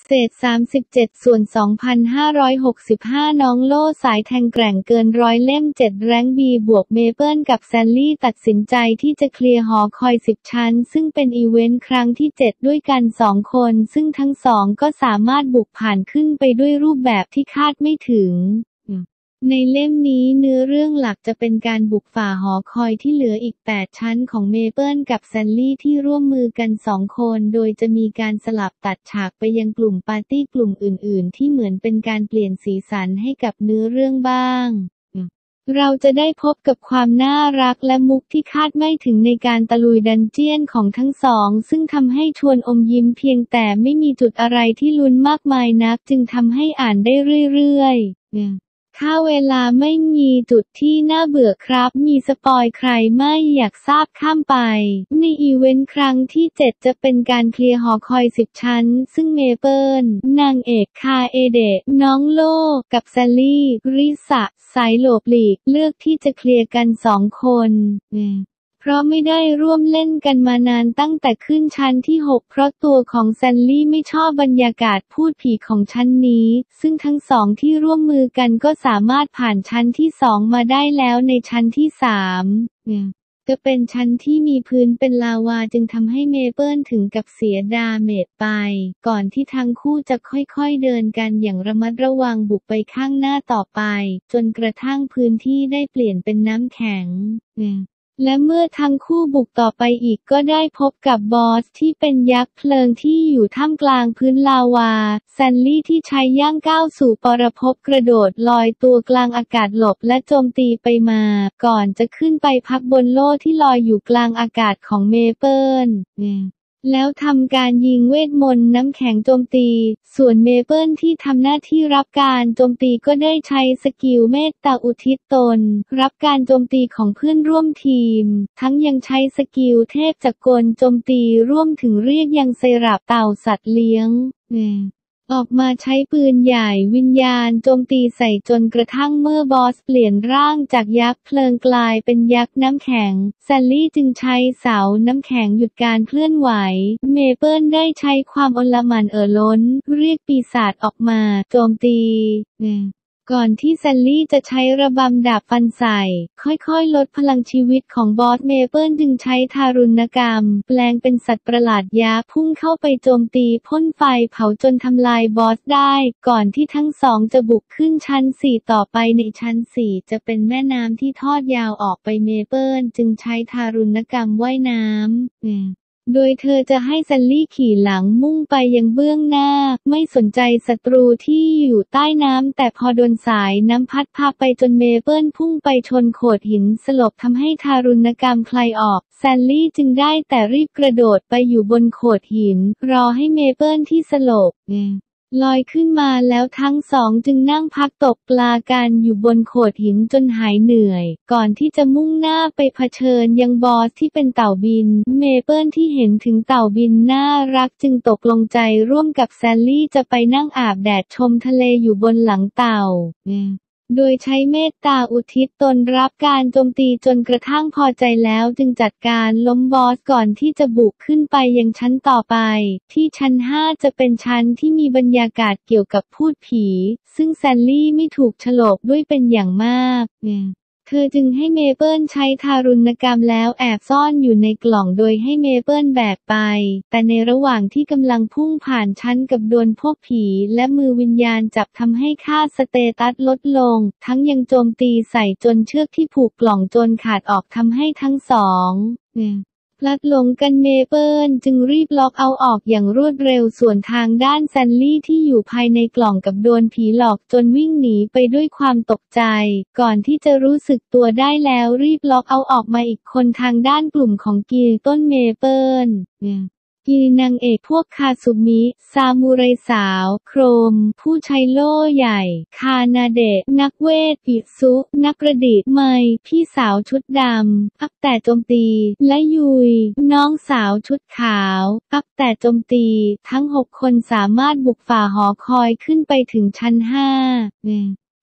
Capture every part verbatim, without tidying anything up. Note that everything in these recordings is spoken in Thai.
เศษสามสิบเจ็ดส่วนสองพันห้าร้อยหกสิบห้าน้องโล่สายแทงแกร่งเกินร้อยเล่มเจ็ดแรงบีบวกเมเปิลกับแซลลี่ตัดสินใจที่จะเคลียร์หอคอยสิบชั้นซึ่งเป็นอีเวนต์ครั้งที่เจ็ดด้วยกันสองคนซึ่งทั้งสองก็สามารถบุกผ่านขึ้นไปด้วยรูปแบบที่คาดไม่ถึงในเล่มนี้เนื้อเรื่องหลักจะเป็นการบุกฝ่าหอคอยที่เหลืออีกแปดชั้นของเมเปิลกับแซลลี่ที่ร่วมมือกันสองคนโดยจะมีการสลับตัดฉากไปยังกลุ่มปาร์ตี้กลุ่มอื่นๆที่เหมือนเป็นการเปลี่ยนสีสันให้กับเนื้อเรื่องบ้างเราจะได้พบกับความน่ารักและมุกที่คาดไม่ถึงในการตะลุยดันเจียนของทั้งสองซึ่งทำให้ชวนอมยิ้มเพียงแต่ไม่มีจุดอะไรที่ลุ้นมากมายนักจึงทำให้อ่านได้เรื่อยๆถ้าเวลาไม่มีจุดที่น่าเบื่อครับมีสปอยใครไม่อยากทราบข้ามไปในอีเวนต์ครั้งที่เจ็ดจะเป็นการเคลียร์หอคอยสิบชั้นซึ่งเมเปิลนางเอกคาเอเดะน้องโลกับแซลลี่ริสะสายหลบหลีกเลือกที่จะเคลียร์กันสองคนเพราะไม่ได้ร่วมเล่นกันมานานตั้งแต่ขึ้นชั้นที่หกเพราะตัวของแซลลี่ไม่ชอบบรรยากาศพูดผีของชั้นนี้ซึ่งทั้งสองที่ร่วมมือกันก็สามารถผ่านชั้นที่สองมาได้แล้วในชั้นที่สามจะเป็นชั้นที่มีพื้นเป็นลาวาจึงทำให้เมเปิลถึงกับเสียดาเมจไปก่อนที่ทั้งคู่จะค่อยๆเดินกันอย่างระมัดระวังบุกไปข้างหน้าต่อไปจนกระทั่งพื้นที่ได้เปลี่ยนเป็นน้ำแข็งและเมื่อทั้งคู่บุกต่อไปอีกก็ได้พบกับบอสที่เป็นยักษ์เพลิงที่อยู่ท่ามกลางพื้นลาวาแซลลี่ที่ใช้ย่างก้าวสู่ปรภพกระโดดลอยตัวกลางอากาศหลบและโจมตีไปมาก่อนจะขึ้นไปพักบนโล่ที่ลอยอยู่กลางอากาศของเมเปิลแล้วทำการยิงเวทมนต์น้ำแข็งโจมตีส่วนเมเปิลที่ทำหน้าที่รับการโจมตีก็ได้ใช้สกิลเมตตาอุทิศตนรับการโจมตีของเพื่อนร่วมทีมทั้งยังใช้สกิลเทพจักรโจมตีร่วมถึงเรียกยังเซราบเต่าสัตว์เลี้ยงออกมาใช้ปืนใหญ่วิญญาณโจมตีใส่จนกระทั่งเมื่อบอสเปลี่ยนร่างจากยักษ์เพลิงกลายเป็นยักษ์น้ำแข็งแซลลี่จึงใช้เสาน้ำแข็งหยุดการเคลื่อนไหวเมเปิลได้ใช้ความอลหม่านเอ่อล้นเรียกปีศาจออกมาโจมตีก่อนที่แซลลี่จะใช้ระบำดาบฟันใส่ค่อยๆลดพลังชีวิตของบอสเมเปิลจึงใช้ทารุณกรรมแปลงเป็นสัตว์ประหลาดยักษ์พุ่งเข้าไปโจมตีพ่นไฟเผาจนทำลายบอสได้ก่อนที่ทั้งสองจะบุกขึ้นชั้นสี่ต่อไปในชั้นสี่จะเป็นแม่น้ำที่ทอดยาวออกไปเมเปิลจึงใช้ทารุณกรรมว่ายน้ำโดยเธอจะให้แซลลี่ขี่หลังมุ่งไปยังเบื้องหน้าไม่สนใจศัตรูที่อยู่ใต้น้ำแต่พอโดนสายน้ำพัดพาไปจนเมเปิลพุ่งไปชนโขดหินสลบทำให้ทารุณกรรมคลายออกแซลลี่จึงได้แต่รีบกระโดดไปอยู่บนโขดหินรอให้เมเปิลที่สลบลอยขึ้นมาแล้วทั้งสองจึงนั่งพักตกปลากันอยู่บนโขดหินจนหายเหนื่อยก่อนที่จะมุ่งหน้าไปเผชิญยังบอสที่เป็นเต่าบินเมเปิลที่เห็นถึงเต่าบินน่ารักจึงตกลงใจร่วมกับแซลลี่จะไปนั่งอาบแดดชมทะเลอยู่บนหลังเต่าโดยใช้เมตตาอุทิศตนรับการโจมตีจนกระทั่งพอใจแล้วจึงจัดการล้มบอสก่อนที่จะบุกขึ้นไปยังชั้นต่อไปที่ชั้นห้าจะเป็นชั้นที่มีบรรยากาศเกี่ยวกับพูดผีซึ่งแซลลี่ไม่ถูกโฉลกด้วยเป็นอย่างมากเธอจึงให้เมเปิลใช้ทารุณกรรมแล้วแอบซ่อนอยู่ในกล่องโดยให้เมเปิลแบกไปแต่ในระหว่างที่กำลังพุ่งผ่านชั้นกับโดนพวกผีและมือวิญญาณจับทำให้ค่าสเตตัสลดลงทั้งยังโจมตีใส่จนเชือกที่ผูกกล่องจนขาดออกทำให้ทั้งสองพลัดหลงกันเมเปิลจึงรีบล็อกเอาออกอย่างรวดเร็วส่วนทางด้านแซลลี่ที่อยู่ภายในกล่องกับโดนผีหลอกจนวิ่งหนีไปด้วยความตกใจก่อนที่จะรู้สึกตัวได้แล้วรีบล็อกเอาออกมาอีกคนทางด้านกลุ่มของกีต้นเมเปิลกีนางเอกพวกคาซุมิซามูไรสาวโครมผู้ใช้โล่ใหญ่คานาเดะนักเวทอิซุนักประดิษฐ์ไมพี่สาวชุดดำอักแต่โจมตีและยุยน้องสาวชุดขาวอักแต่โจมตีทั้งหกคนสามารถบุกฝ่าหอคอยขึ้นไปถึงชั้นห้า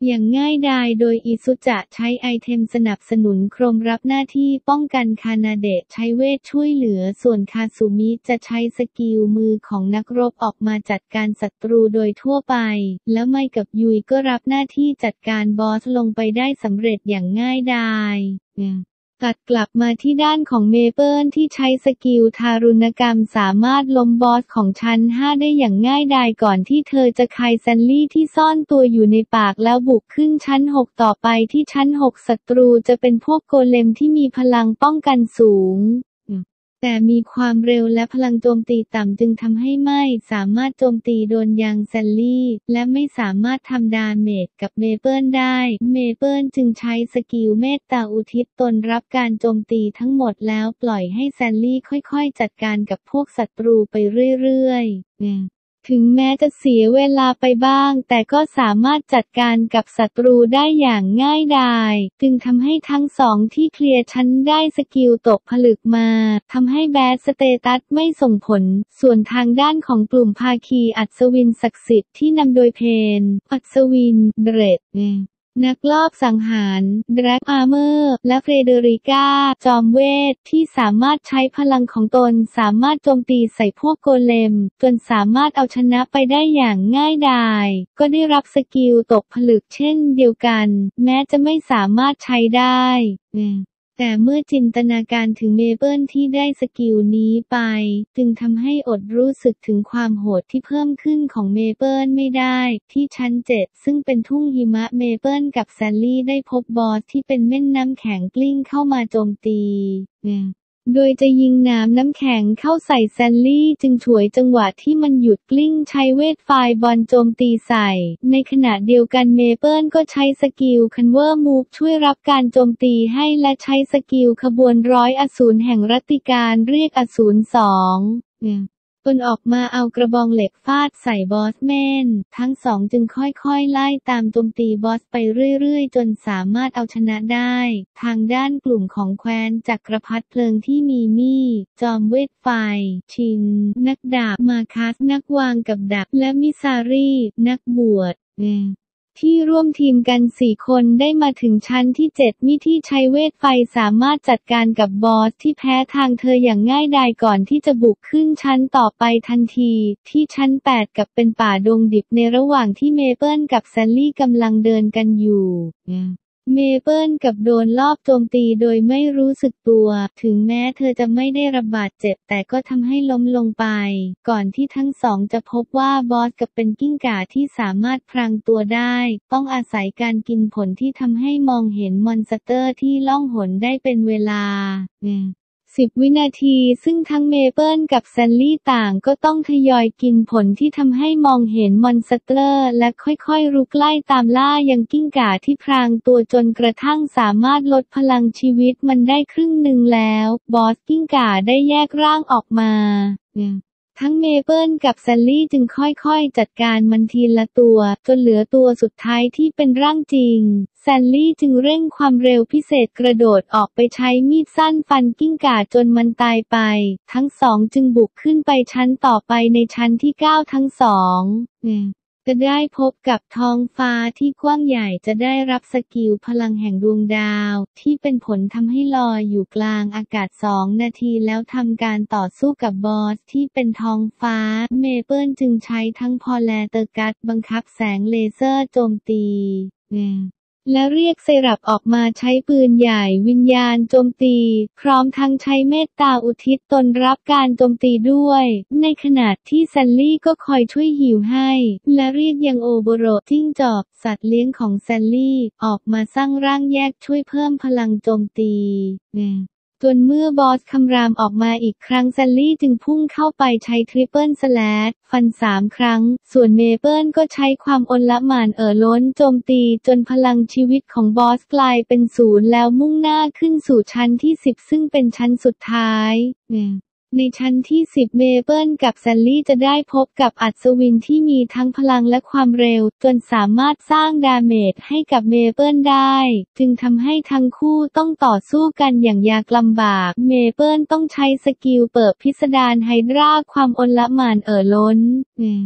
อย่างง่ายดายโดยอิซุจะใช้ไอเทมสนับสนุนโครมรับหน้าที่ป้องกันคานาเดะใช้เวทช่วยเหลือส่วนคาสุมิจะใช้สกิลมือของนักรบออกมาจัดการศัตรูโดยทั่วไปแล้วไมกับยุยก็รับหน้าที่จัดการบอสลงไปได้สำเร็จอย่างง่ายดายตัดกลับมาที่ด้านของเมเปิลที่ใช้สกิลทารุณกรรมสามารถล้มบอสของชั้นห้าได้อย่างง่ายดายก่อนที่เธอจะคายแซนลี่ที่ซ่อนตัวอยู่ในปากแล้วบุกขึ้นชั้นหกต่อไปที่ชั้นหกศัตรูจะเป็นพวกโกเลมที่มีพลังป้องกันสูงแต่มีความเร็วและพลังโจมตีต่ำจึงทำให้ไม่สามารถโจมตีโดนยังแซลลี่และไม่สามารถทำดาเมจกับเมเปิลได้เมเปิลจึงใช้สกิลเมตตาอุทิศตนรับการโจมตีทั้งหมดแล้วปล่อยให้แซลลี่ค่อยๆจัดการกับพวกศัตรูไปเรื่อยๆถึงแม้จะเสียเวลาไปบ้างแต่ก็สามารถจัดการกับศัตรูได้อย่างง่ายดายจึงทำให้ทั้งสองที่เคลียร์ชั้นได้สกิลตกผลึกมาทำให้แบดสเตตัสไม่ส่งผลส่วนทางด้านของกลุ่มภาคีอัศวินศักดิ์สิทธิ์ที่นำโดยเพนอัศวินเดรดนักลอบสังหารแดร็กอาร์เมอร์และเฟเดริก้าจอมเวทที่สามารถใช้พลังของตนสามารถโจมตีใส่พวกโกเลมจนสามารถเอาชนะไปได้อย่างง่ายดายก็ได้รับสกิลตกผลึกเช่นเดียวกันแม้จะไม่สามารถใช้ได้แต่เมื่อจินตนาการถึงเมเปิลที่ได้สกิลนี้ไปจึงทำให้อดรู้สึกถึงความโหดที่เพิ่มขึ้นของเมเปิลไม่ได้ที่ชั้นเจ็ดซึ่งเป็นทุ่งหิมะเมเปิลกับแซลลี่ได้พบบอสที่เป็นเม่นน้ำแข็งกลิ้งเข้ามาโจมตีโดยจะยิงน้ำน้ำแข็งเข้าใส่แซลลี่จึงฉวยจังหวะที่มันหยุดกลิ้งใช้เวทไฟบอลโจมตีใส่ในขณะเดียวกันเมเปิลก็ใช้สกิลคันเวอร์มูฟช่วยรับการโจมตีให้และใช้สกิลขบวนร้อยอสูรแห่งรัตติการเรียกอสูรสองตนออกมาเอากระบองเหล็กฟาดใส่บอสแมนทั้งสองจึงค่อยๆไล่ตามโจมตีบอสไปเรื่อยๆจนสามารถเอาชนะได้ทางด้านกลุ่มของแคว้นจักรพรรดิเพลิงที่มีมี่จอมเวทไฟชินนักดาบมาคัสนักวางกับดักและมิซารีนักบวชที่ร่วมทีมกันสี่คนได้มาถึงชั้นที่เจ็ดมิที่ใช้เวทไฟสามารถจัดการกับบอสที่แพ้ทางเธออย่างง่ายดายก่อนที่จะบุกขึ้นชั้นต่อไปทันทีที่ชั้นแปดกับเป็นป่าดงดิบในระหว่างที่เมเปิลกับแซลลี่กำลังเดินกันอยู่เมเปิลกับโดนลอบโจมตีโดยไม่รู้สึกตัวถึงแม้เธอจะไม่ได้รับบาดเจ็บแต่ก็ทำให้ล้มลงไปก่อนที่ทั้งสองจะพบว่าบอสกับเป็นกิ้งก่าที่สามารถพรางตัวได้ต้องอาศัยการกินผลที่ทำให้มองเห็นมอนสเตอร์ที่ล่องหนได้เป็นเวลาสิบวินาทีซึ่งทั้งเมเปิลกับแซลลี่ต่างก็ต้องทยอยกินผลที่ทำให้มองเห็นมอนสเตอร์และค่อยๆรุกไล่ตามล่ายังกิ้งก่าที่พรางตัวจนกระทั่งสามารถลดพลังชีวิตมันได้ครึ่งหนึ่งแล้วบอสกิ้งก่าได้แยกร่างออกมาทั้งเมเปิลกับแซลลี่จึงค่อยๆจัดการมันทีละตัวจนเหลือตัวสุดท้ายที่เป็นร่างจริงแซลลี่จึงเร่งความเร็วพิเศษกระโดดออกไปใช้มีดสั้นฟันกิ้งก่าจนมันตายไปทั้งสองจึงบุกขึ้นไปชั้นต่อไปในชั้นที่เก้าทั้งสองจะได้พบกับท้องฟ้าที่กว้างใหญ่จะได้รับสกิลพลังแห่งดวงดาวที่เป็นผลทำให้ลอยอยู่กลางอากาศสองนาทีแล้วทำการต่อสู้กับบอสที่เป็นท้องฟ้าเมเปิลจึงใช้ทั้งพอแลเตอร์กัสบังคับแสงเลเซอร์โจมตีและเรียกเซรับออกมาใช้ปืนใหญ่วิญญาณโจมตีพร้อมทั้งใช้เมตตาอุทิศตนรับการโจมตีด้วยในขณะที่แซลลี่ก็คอยช่วยหิวให้และเรียกยังโอโบโรจิ้งจอกสัตว์เลี้ยงของแซลลี่ออกมาสร้างร่างแยกช่วยเพิ่มพลังโจมตีจนเมื่อบอสคำรามออกมาอีกครั้งแซลลี่จึงพุ่งเข้าไปใช้ทริปเปิลสแลชฟันสามครั้งส่วนเมเปิลก็ใช้ความอลหม่านเอ่อล้นโจมตีจนพลังชีวิตของบอสกลายเป็นศูนย์แล้วมุ่งหน้าขึ้นสู่ชั้นที่สิบซึ่งเป็นชั้นสุดท้ายในชั้นที่สิบเมเปิลกับแซลลี่จะได้พบกับอัศวินที่มีทั้งพลังและความเร็วจนสามารถสร้างดาเมจให้กับเมเปิลได้จึงทำให้ทั้งคู่ต้องต่อสู้กันอย่างยากลำบากเมเปิลต้องใช้สกิลเปิดพิสดารไฮดราความอลหม่านเอ่อล้น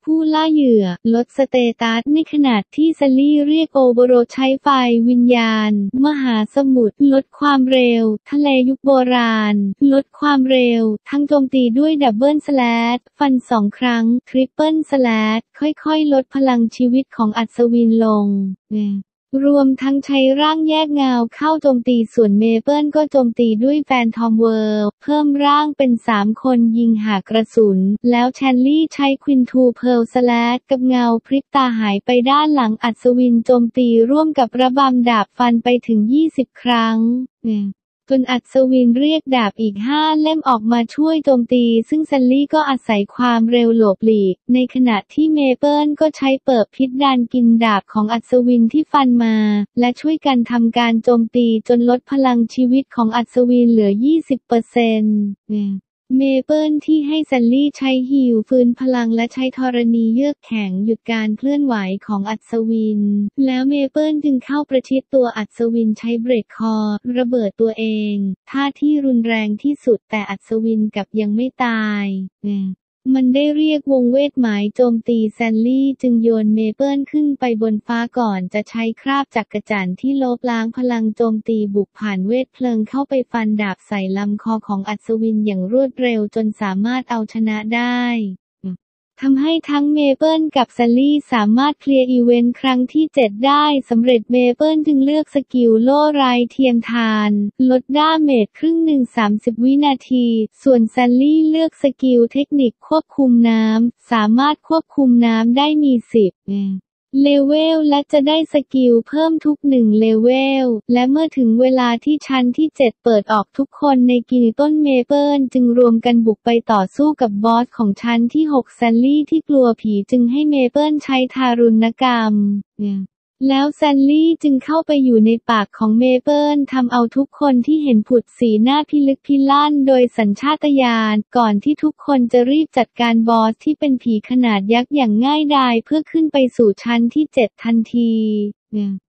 ผู้ล่าเหยื่อลดสเตตัสในขณะที่ซัลลี่เรียกโอโบโรใช้ไฟวิญญาณมหาสมุทรลดความเร็วทะเลยุคโบราณลดความเร็วทั้งโจมตีด้วยดับเบิลสแลชฟันสองครั้งทริปเปิลสแลชค่อยๆลดพลังชีวิตของอัศวินลงรวมทั้งใช้ร่างแยกเงาเข้าโจมตีส่วนเมเปิลก็โจมตีด้วยแฟนทอมเวิร์เพิ่มร่างเป็นสามคนยิงหากระสุนแล้วแชนลี่ใช้ควินทูเพิร์ลสแลชกับเงาพริบตาหายไปด้านหลังอัศวินโจมตีร่วมกับระบำดาบฟันไปถึงยี่สิบครั้งจนอัศวินเรียกดาบอีกห้าเล่มออกมาช่วยโจมตีซึ่งซัลลี่ก็อาศัยความเร็วหลบหลีกในขณะที่เมเปิลก็ใช้เปิดพิษดานกินดาบของอัศวินที่ฟันมาและช่วยกันทำการโจมตีจนลดพลังชีวิตของอัศวินเหลือ ยี่สิบเปอร์เซ็นต์ เมเปิลที่ให้ซัลลี่ใช้ฮีลฟื้นพลังและใช้ธรณีเยือกแข็งหยุดการเคลื่อนไหวของอัศวินแล้วเมเปิลจึงเข้าประชิดตัวอัศวินใช้เบรกคอระเบิดตัวเองท่าที่รุนแรงที่สุดแต่อัศวินกลับยังไม่ตายมันได้เรียกวงเวทหมายโจมตีซัลลี่จึงโยนเมเปิลขึ้นไปบนฟ้าก่อนจะใช้คราบจักรจั่นที่ลบล้างพลังโจมตีบุกผ่านเวทเพลิงเข้าไปฟันดาบใส่ลำคอของอัศวินอย่างรวดเร็วจนสามารถเอาชนะได้ทำให้ทั้งเมเปิลกับซัลลี่สามารถเคลียร์อีเวนต์ครั้งที่เจ็ดได้สำเร็จเมเปิลจึงเลือกสกิลโล่ไร้เทียมทานลดดาเมจครึ่งหนึ่งสามสิบวินาทีส่วนซัลลี่เลือกสกิลเทคนิคควบคุมน้ำสามารถควบคุมน้ำได้มีสิบเลเวลและจะได้สกิลเพิ่มทุกหนึ่งเลเวลและเมื่อถึงเวลาที่ชั้นที่เจ็ดเปิดออกทุกคนในกิลด์ต้นเมเปิลจึงรวมกันบุกไปต่อสู้กับบอสของชั้นที่หกซัลลี่ที่กลัวผีจึงให้เมเปิลใช้ทารุณกรรมแล้วซัลลี่จึงเข้าไปอยู่ในปากของเมเปิลทำเอาทุกคนที่เห็นผุดสีหน้าพิลึกพิลั่นโดยสัญชาตญาณก่อนที่ทุกคนจะรีบจัดการบอสที่เป็นผีขนาดยักษ์อย่างง่ายดายเพื่อขึ้นไปสู่ชั้นที่เจ็ดทันที